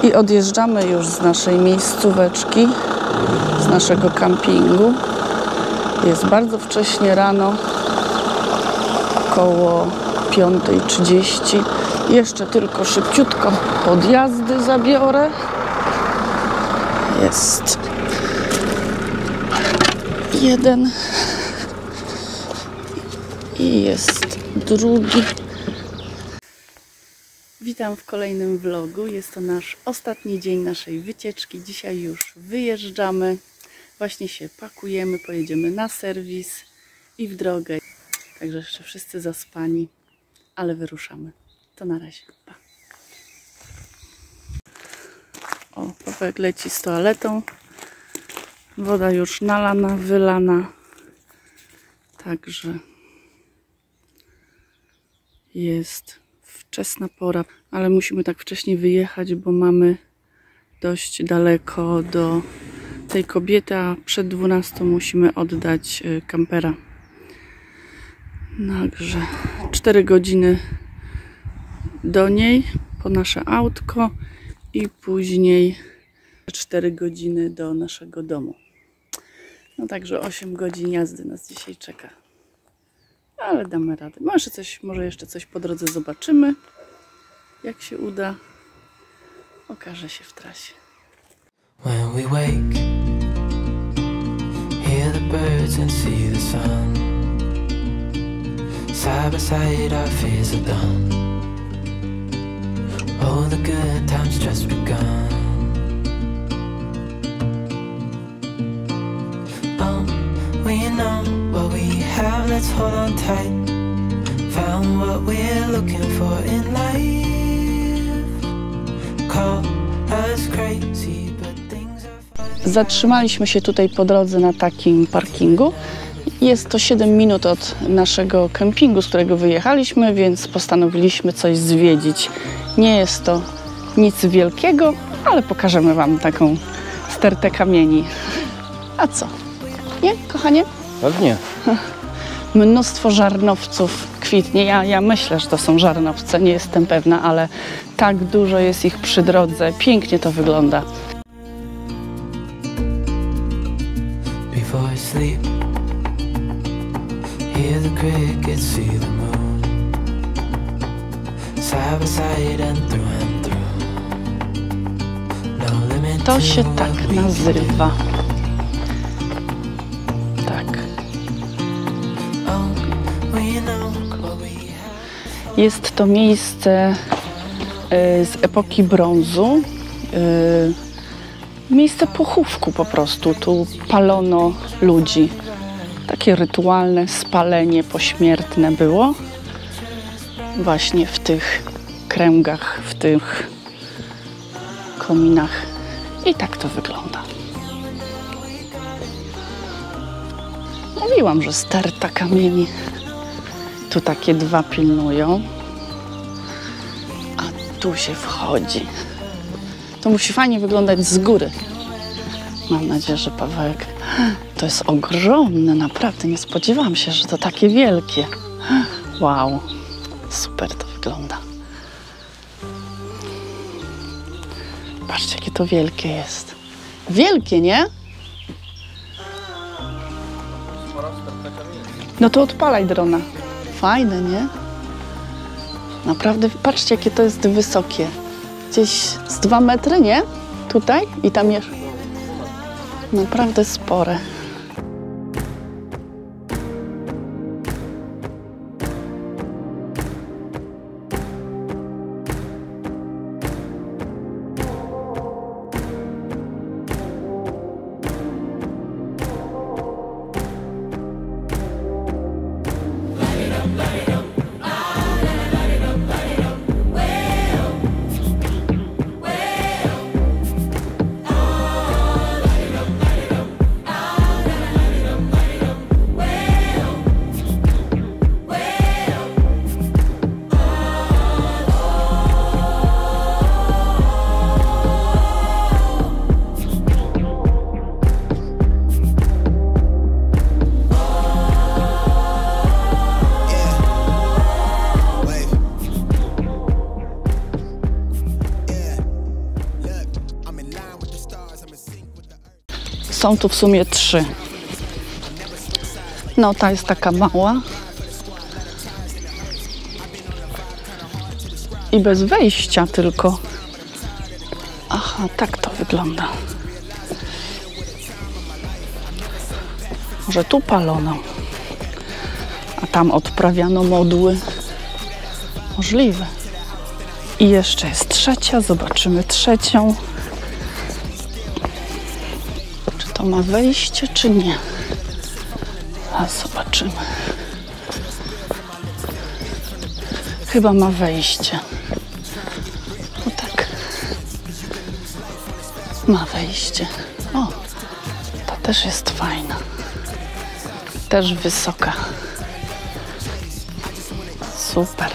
I odjeżdżamy już z naszej miejscóweczki, z naszego kampingu. Jest bardzo wcześnie rano, około 5:30. Jeszcze tylko szybciutko podjazdy zabiorę. Jest jeden i jest drugi. Witam w kolejnym vlogu. Jest to nasz ostatni dzień naszej wycieczki. Dzisiaj już wyjeżdżamy. Właśnie się pakujemy, pojedziemy na serwis i w drogę. Także jeszcze wszyscy zaspani, ale wyruszamy. To na razie. Pa. O, Pawełek leci z toaletą. Woda już nalana, wylana. Także jest wczesna pora, ale musimy tak wcześnie wyjechać, bo mamy dość daleko do tej kobiety, a przed 12 musimy oddać kampera. Także 4 godziny do niej po nasze autko i później 4 godziny do naszego domu. No także 8 godzin jazdy nas dzisiaj czeka. Ale damy radę. Może jeszcze coś po drodze zobaczymy. Jak się uda, okaże się w trasie. When we wake, hear the birds and see the sun. Side by side our fears are done. All the good times just begun. We know what we have, let's hold on tight. Found what we're looking for in life. Call us crazy, but things are fine. Zatrzymaliśmy się tutaj po drodze na takim parkingu. Jest to 7 minut od naszego kempingu, z którego wyjechaliśmy, więc postanowiliśmy coś zwiedzić. Nie jest to nic wielkiego, ale pokażemy Wam taką stertę kamieni. A co? Nie, kochanie? Pewnie. Mnóstwo żarnowców kwitnie. Ja myślę, że to są żarnowce, nie jestem pewna, ale tak dużo jest ich przy drodze. Pięknie to wygląda. Before I sleep, hear the crickets, see the moon. Side by side and through and through. No limit To się to tak what we nazywa. Jest to miejsce z epoki brązu, miejsce pochówku po prostu. Tu palono ludzi. Takie rytualne spalenie pośmiertne było. Właśnie w tych kręgach, w tych kominach. I tak to wygląda. Mówiłam, że sterta kamieni. Tu takie dwa pilnują, a tu się wchodzi. To musi fajnie wyglądać z góry. Mam nadzieję, że Pawełek... To jest ogromne, naprawdę. Nie spodziewałam się, że to takie wielkie. Wow, super to wygląda. Patrzcie, jakie to wielkie jest. Wielkie, nie? No to odpalaj drona. Fajne, nie? Naprawdę, patrzcie, jakie to jest wysokie. Gdzieś z 2 metry, nie? Tutaj i tam jest. Naprawdę spore. Są tu w sumie 3. No ta jest taka mała. I bez wejścia tylko. Aha, tak to wygląda. Może tu palono, a tam odprawiano modły. Możliwe. I jeszcze jest 3. Zobaczymy 3. Czy to ma wejście, czy nie? A zobaczymy. Chyba ma wejście. No tak. Ma wejście. O, ta też jest fajna. Też wysoka. Super.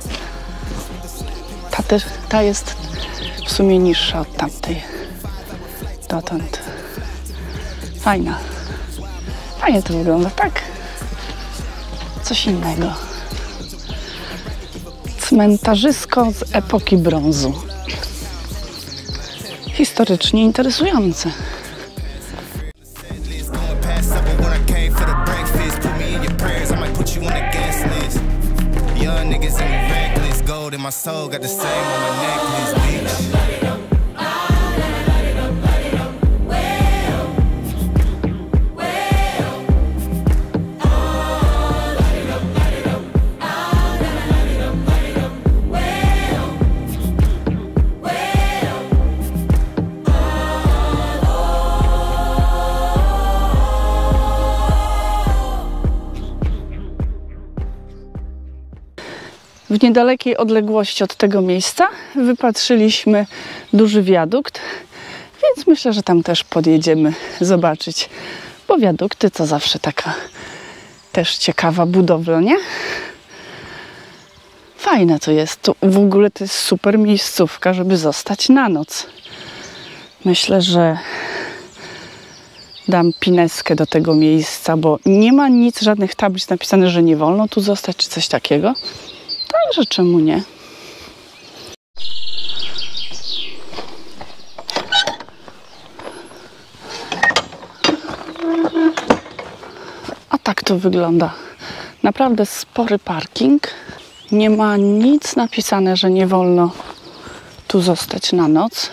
Ta jest w sumie niższa od tamtej. Dotąd. Fajna. Fajnie to wygląda, tak? Coś innego. Cmentarzysko z epoki brązu. Historycznie interesujące. W niedalekiej odległości od tego miejsca wypatrzyliśmy duży wiadukt, więc myślę, że tam też podjedziemy zobaczyć, bo wiadukty to zawsze taka też ciekawa budowla, nie? Fajne to jest. Tu w ogóle to jest super miejscówka, żeby zostać na noc. Myślę, że dam pineskę do tego miejsca, bo nie ma nic, żadnych tablic napisane, że nie wolno tu zostać, czy coś takiego. Także czemu nie? A tak to wygląda. Naprawdę spory parking. Nie ma nic napisane, że nie wolno tu zostać na noc.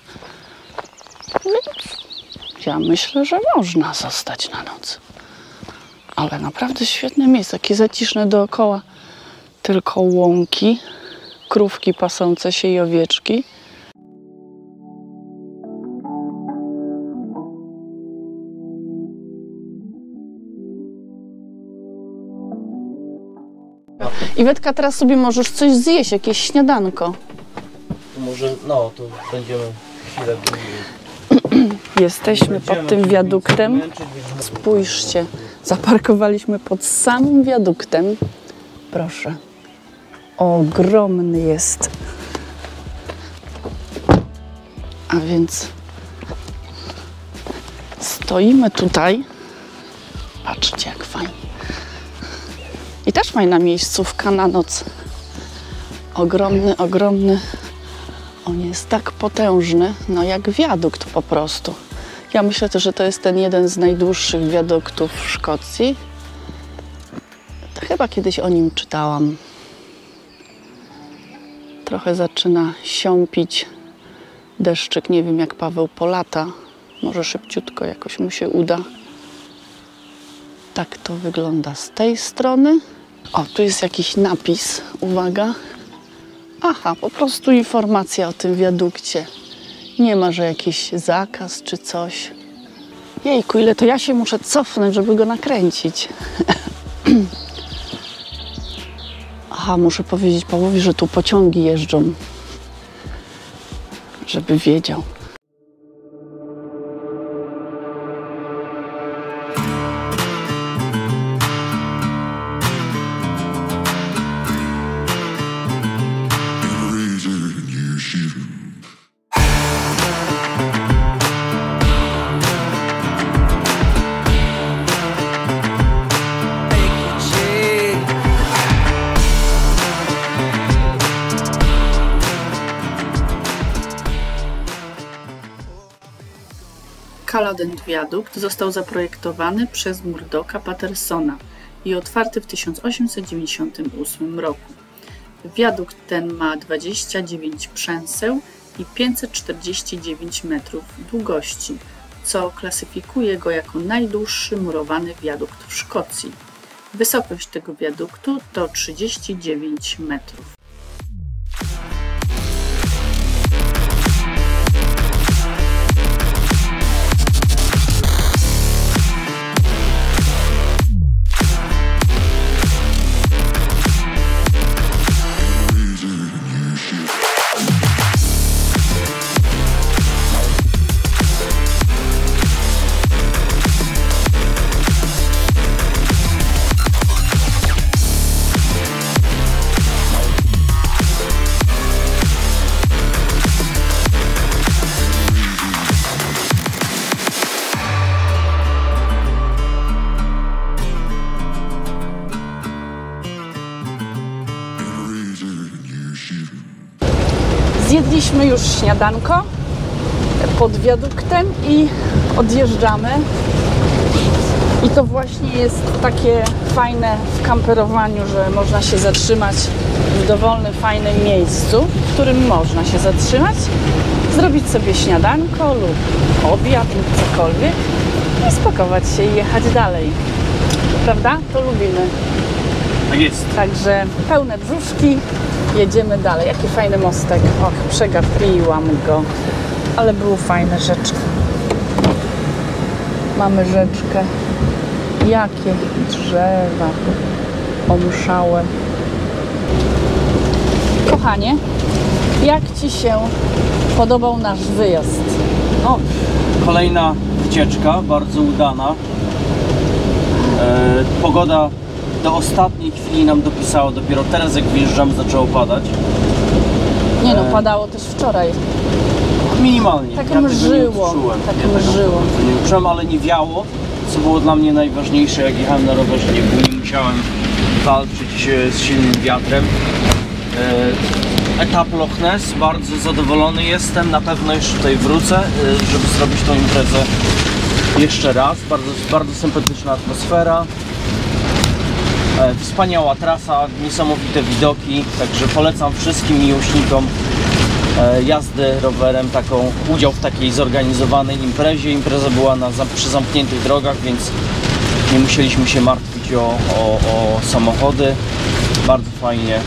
Więc ja myślę, że można zostać na noc. Ale naprawdę świetne miejsce. Takie zaciszne dookoła. Tylko łąki, krówki pasące się i owieczki. Iwetka, teraz sobie możesz coś zjeść, jakieś śniadanko. Może, no, to będziemy chwilę. Jesteśmy pod tym wiaduktem. Spójrzcie, zaparkowaliśmy pod samym wiaduktem. Proszę. Ogromny jest. A więc stoimy tutaj. Patrzcie, jak fajnie. I też fajna miejscówka na noc. Ogromny, ogromny. On jest tak potężny, no jak wiadukt po prostu. Ja myślę też, że to jest ten jeden z najdłuższych wiaduktów w Szkocji. To chyba kiedyś o nim czytałam. Trochę zaczyna siąpić deszczyk. Nie wiem, jak Paweł polata. Może szybciutko jakoś mu się uda. Tak to wygląda z tej strony. O, tu jest jakiś napis. Uwaga. Aha, po prostu informacja o tym wiadukcie. Nie ma, że jakiś zakaz czy coś. Jejku, ile to ja się muszę cofnąć, żeby go nakręcić. Aha, muszę powiedzieć Pawłowi, że tu pociągi jeżdżą. Żeby wiedział. Culloden Wiadukt został zaprojektowany przez Murdocka Patersona i otwarty w 1898 roku. Wiadukt ten ma 29 przęseł i 549 metrów długości, co klasyfikuje go jako najdłuższy murowany wiadukt w Szkocji. Wysokość tego wiaduktu to 39 metrów. Zjedliśmy już śniadanko pod wiaduktem i odjeżdżamy. I to właśnie jest takie fajne w kamperowaniu, że można się zatrzymać w dowolnym, fajnym miejscu, w którym można się zatrzymać, zrobić sobie śniadanko lub obiad lub cokolwiek i spakować się i jechać dalej. Prawda? To lubimy. Tak jest. Także pełne brzuszki. Jedziemy dalej. Jaki fajny mostek. Och, przegapiłam go. Ale było fajne rzeczki. Mamy rzeczkę. Jakie drzewa omszałe. Kochanie, jak Ci się podobał nasz wyjazd? No, kolejna wycieczka, bardzo udana. Pogoda do ostatniej chwili nam dopisała, dopiero teraz jak wyjeżdżamy zaczęło padać. Nie no, padało też wczoraj. Minimalnie. Tak ja mrzyło. Tak mrzyło. Nie uczułem, ale nie wiało, co było dla mnie najważniejsze, jak jechałem na rowerze, nie musiałem walczyć z silnym wiatrem. Etap Loch Ness, bardzo zadowolony jestem, na pewno jeszcze tutaj wrócę, żeby zrobić tą imprezę jeszcze raz. Bardzo sympatyczna atmosfera. Wspaniała trasa, niesamowite widoki, także polecam wszystkim miłośnikom jazdy rowerem udział w takiej zorganizowanej imprezie. Impreza była przy zamkniętych drogach, więc nie musieliśmy się martwić o samochody. Bardzo fajnie.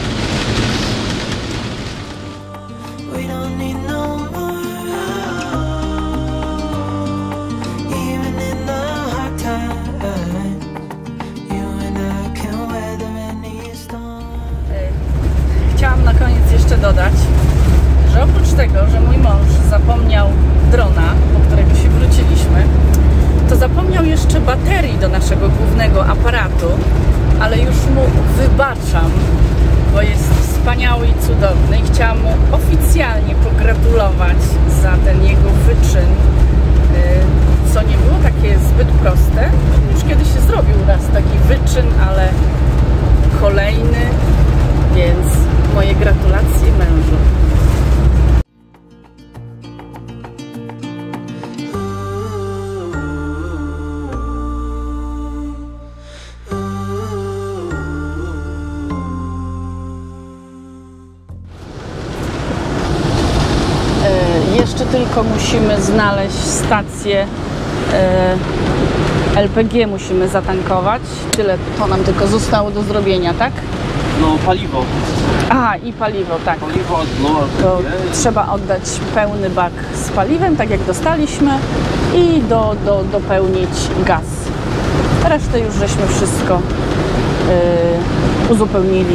Chciałam na koniec jeszcze dodać, że oprócz tego, że mój mąż zapomniał drona, po którego się wróciliśmy, to zapomniał jeszcze baterii do naszego głównego aparatu, ale już mu wybaczam, bo jest wspaniały i cudowny i chciałam mu oficjalnie pogratulować za ten jego wyczyn, co nie było takie zbyt proste. Już kiedyś się zrobił raz taki wyczyn, ale kolejny, więc moje gratulacje mężu. Jeszcze tylko musimy znaleźć stację LPG, musimy zatankować. Tyle to nam tylko zostało do zrobienia, tak? No, paliwo. A, i paliwo, tak. Paliwo, to trzeba oddać pełny bak z paliwem, tak jak dostaliśmy, i dopełnić gaz. Resztę już żeśmy wszystko uzupełnili.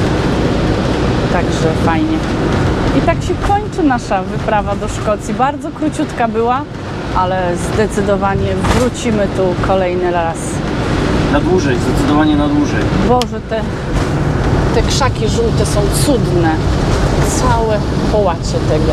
Także fajnie. I tak się kończy nasza wyprawa do Szkocji. Bardzo króciutka była, ale zdecydowanie wrócimy tu kolejny raz. Na dłużej, zdecydowanie na dłużej. Boże, te krzaki żółte są cudne. Całe połacie tego.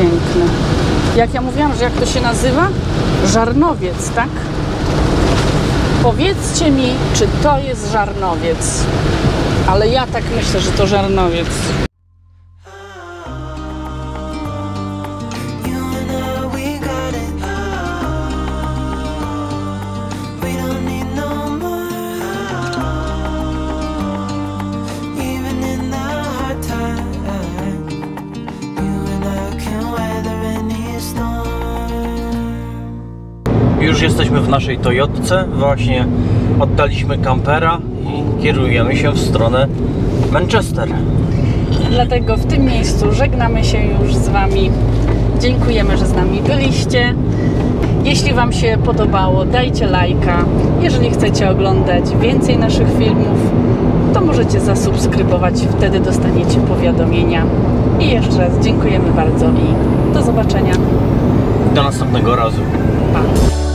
Piękne. Jak ja mówiłam, że jak to się nazywa? Żarnowiec, tak? Powiedzcie mi, czy to jest żarnowiec? Ale ja tak myślę, że to żarnowiec. Już jesteśmy w naszej Toyotce, właśnie oddaliśmy kampera i kierujemy się w stronę Manchester. Dlatego w tym miejscu żegnamy się już z Wami. Dziękujemy, że z nami byliście. Jeśli Wam się podobało, dajcie lajka. Jeżeli chcecie oglądać więcej naszych filmów, to możecie zasubskrybować, wtedy dostaniecie powiadomienia. I jeszcze raz dziękujemy bardzo i do zobaczenia. Do następnego razu. Pa!